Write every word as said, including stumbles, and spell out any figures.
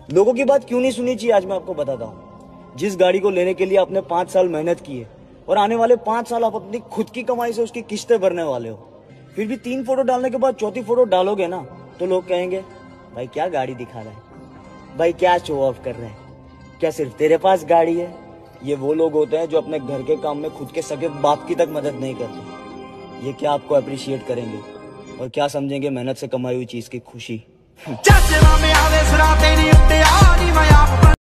लोगों की बात क्यों नहीं सुननी चाहिए, आज मैं आपको बताता हूँ। जिस गाड़ी को लेने के लिए आपने पांच साल मेहनत की है और आने वाले पांच साल आप अपनी खुद की कमाई से उसकी किस्तें भरने वाले हो, फिर भी तीन फोटो डालने के बाद चौथी फोटो डालोगे ना तो लोग कहेंगे भाई क्या गाड़ी दिखा रहा है, भाई क्या शो ऑफ कर रहा है, क्या सिर्फ तेरे पास गाड़ी है। ये वो लोग होते हैं जो अपने घर के काम में खुद के सगे बाप की तक मदद नहीं करते। ये क्या आपको अप्रिशिएट करेंगे और क्या समझेंगे मेहनत से कमाई हुई चीज की खुशी।